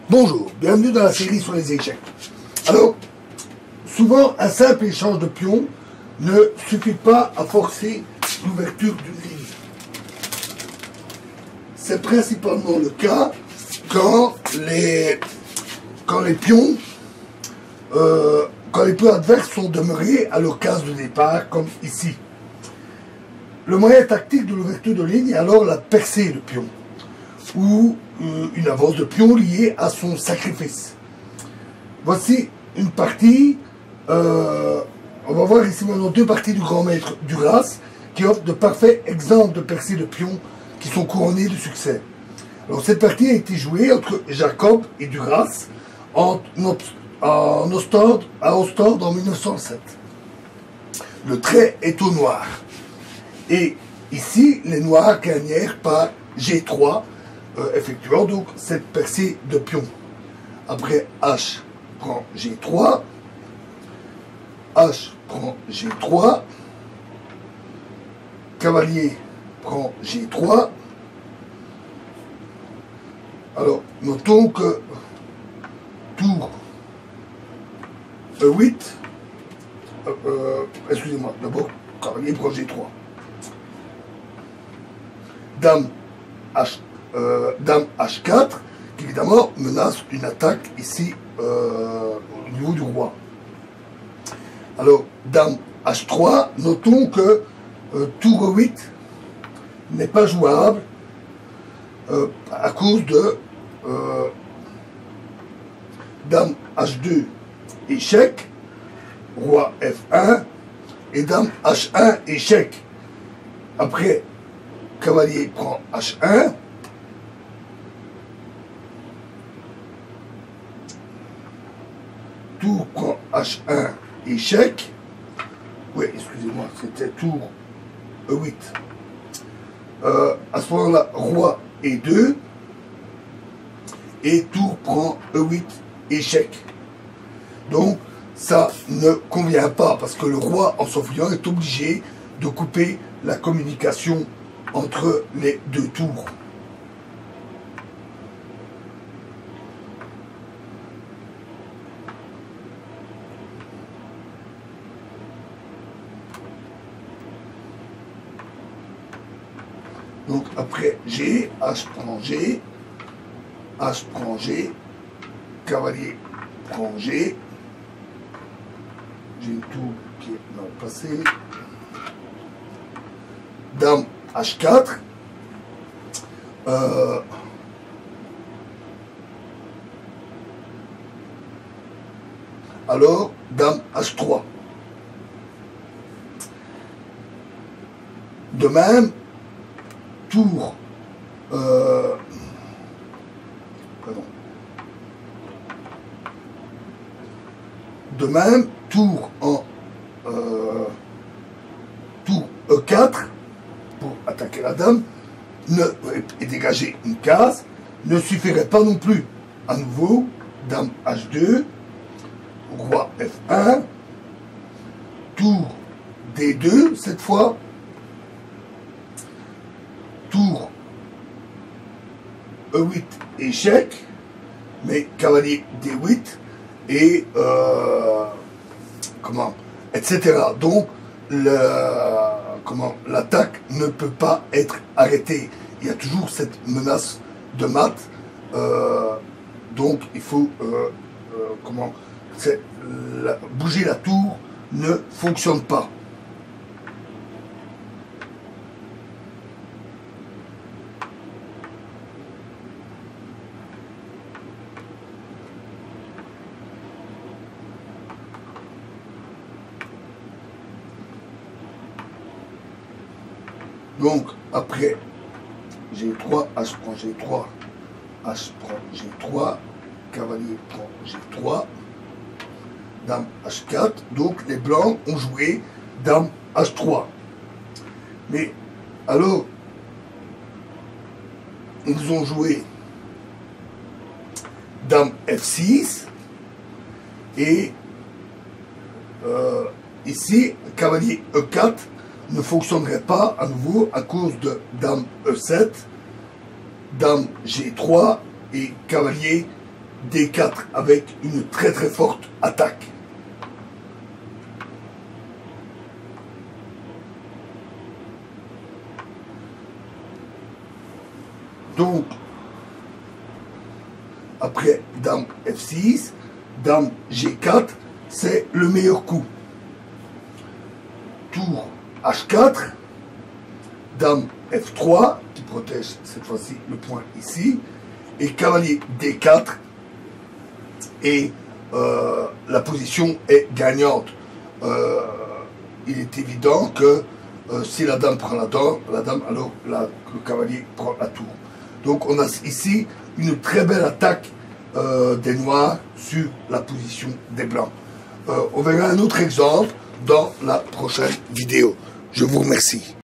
Bonjour, bienvenue dans la série sur les échecs. Alors, souvent, un simple échange de pions ne suffit pas à forcer l'ouverture d'une ligne. C'est principalement le cas quand les pions adverses sont demeurés à leur case de départ, comme ici. Le moyen tactique de l'ouverture de ligne est alors la percée de pion, ou une avance de pion liée à son sacrifice. Voici une partie, on va voir ici maintenant deux parties du grand maître Duras qui offrent de parfaits exemples de percées de pion qui sont couronnées de succès. Alors cette partie a été jouée entre Jacob et Duras à Ostende en 1907. Le trait est au noir. Et ici, les noirs gagnèrent par G3, effectuant donc cette percée de pion. Après, H prend G3, H prend G3, cavalier prend G3. Alors, notons que tour E8, excusez-moi, d'abord, cavalier prend G3. Dame H4, qui évidemment menace une attaque ici au niveau du roi. Alors, Dame H3, notons que tour E8 n'est pas jouable à cause de Dame H2 échec, roi F1 et Dame H1 échec. Après, cavalier prend H1. Tour prend H1, échec. Oui, excusez-moi, c'était tour E8. À ce moment-là, roi E2. Et tour prend E8, échec. Donc, ça ne convient pas parce que le roi, en s'enfuyant, est obligé de couper la communication entre les deux tours. Donc après G, H prend G, H prend G, cavalier prend G. J'ai une tour qui est mal placée. Dame H4. Alors, Dame H3. De même, tour. De même, tour en tour E4 pour attaquer la dame et dégager une case ne suffirait pas non plus. À nouveau, Dame H2, roi F1, tour D2 cette fois, tour E8 échec, mais cavalier D8 et etc. Donc l'attaque ne peut pas être arrêtée. Il y a toujours cette menace de mat. Donc il faut bouger la tour ne fonctionne pas. Donc, après G3, H prend G3, H prend G3, cavalier prend G3, Dame H4. Donc, les blancs ont joué Dame H3. Mais, alors, ils ont joué Dame F6 et ici, cavalier E4 ne fonctionnerait pas à nouveau à cause de Dame E7, Dame G3 et cavalier D4 avec une très très forte attaque. Donc, après Dame F6, Dame G4, c'est le meilleur coup. Tour H4, Dame F3, qui protège cette fois-ci le point ici, et cavalier D4, et la position est gagnante. Il est évident que si la dame prend la dame, alors le cavalier prend la tour. Donc on a ici une très belle attaque des noirs sur la position des blancs. On verra un autre exemple dans la prochaine vidéo. Je vous remercie.